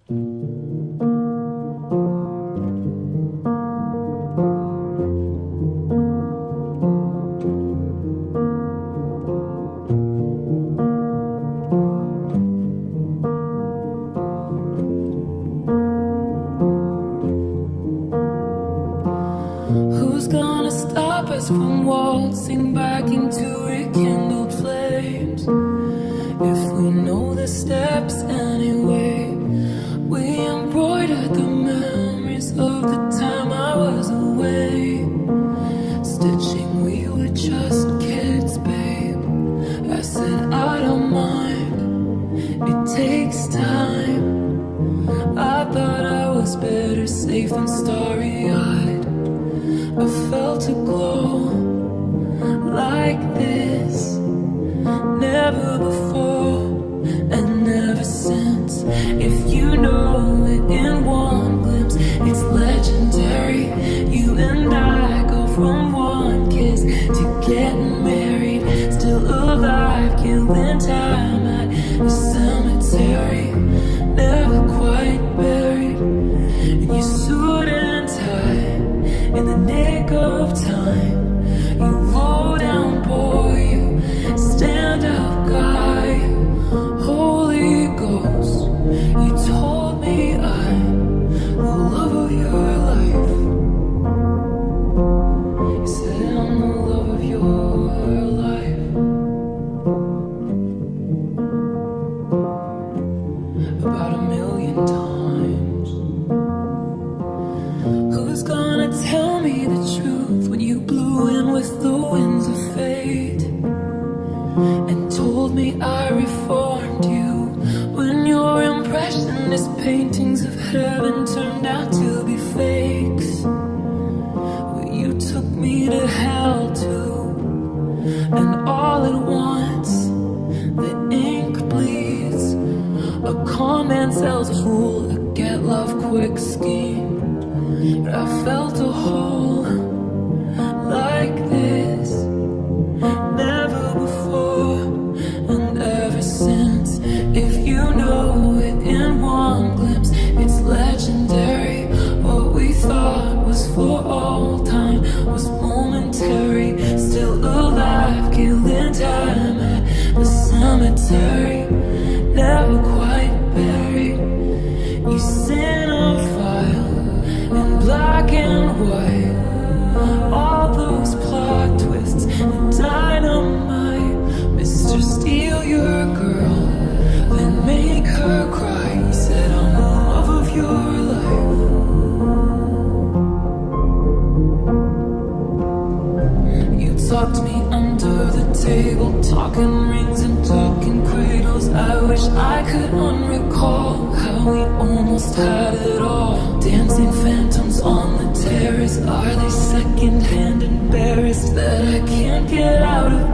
Who's gonna stop us from waltzing back into rekindled flames? If we know the steps anyway. We embroidered the memories of the time I was away. Stitching, we were just kids, babe. I said I don't mind, it takes time. I thought I was better safe than starry-eyed. I felt a glow like this, never before and never since. If you know it in one glimpse, it's legendary. You and I go from one kiss to getting married, still alive, killing time at the cemetery, never quite buried. And you suit and tie in the nick of time. You roll down, boy, you stand up, guy. Holy Ghost, you told me I'm the love of your life. You said I'm the love of your life. About 1,000,000 times. Who's gonna tell me the truth when you blew in with the winds of fate and told me I reformed you, when your impressionist paintings of heaven turned out to be fakes? Well, you took me to hell too, and all at once the ink bleeds. A con man sells a fool a get love quick scheme. But I felt a hole like this, never before and ever since. If you know it in one glimpse, it's legendary. What we thought was for all time was momentary, still alive, killing time at the cemetery, never quite buried. You sin on file in black and white, all those plot twists and dynamite. Mr. Steal your girl, then make her cry. You said I'm the love of your life. You talked me under the table, talking rings and talking cradles. I wish I could unrecall how we almost had it all. Dancing phantoms on the terrace, are they secondhand embarrassed that I can't get out of